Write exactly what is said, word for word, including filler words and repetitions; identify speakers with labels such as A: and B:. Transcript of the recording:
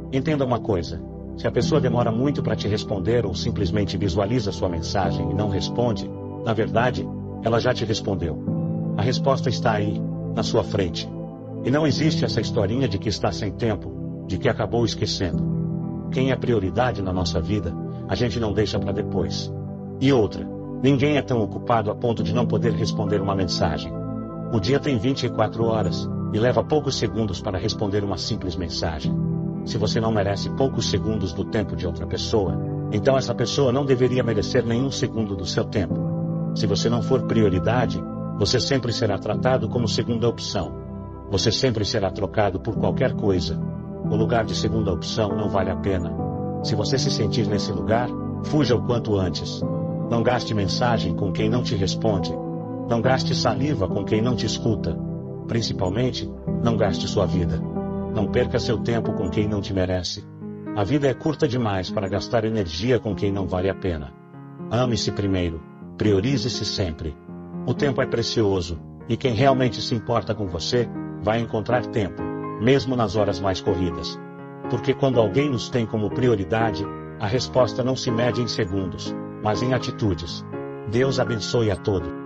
A: Entenda uma coisa. Se a pessoa demora muito para te responder ou simplesmente visualiza sua mensagem e não responde, na verdade, ela já te respondeu. A resposta está aí, na sua frente. E não existe essa historinha de que está sem tempo, de que acabou esquecendo. Quem é prioridade na nossa vida, a gente não deixa para depois. E outra, ninguém é tão ocupado a ponto de não poder responder uma mensagem. O dia tem vinte e quatro horas, e leva poucos segundos para responder uma simples mensagem. Se você não merece poucos segundos do tempo de outra pessoa, então essa pessoa não deveria merecer nenhum segundo do seu tempo. Se você não for prioridade, você sempre será tratado como segunda opção. Você sempre será trocado por qualquer coisa. O lugar de segunda opção não vale a pena. Se você se sentir nesse lugar, fuja o quanto antes. Não gaste mensagem com quem não te responde. Não gaste saliva com quem não te escuta. Principalmente, não gaste sua vida. Não perca seu tempo com quem não te merece. A vida é curta demais para gastar energia com quem não vale a pena. Ame-se primeiro. Priorize-se sempre. O tempo é precioso, e quem realmente se importa com você, vai encontrar tempo, mesmo nas horas mais corridas. Porque quando alguém nos tem como prioridade, a resposta não se mede em segundos, mas em atitudes. Deus abençoe a todos.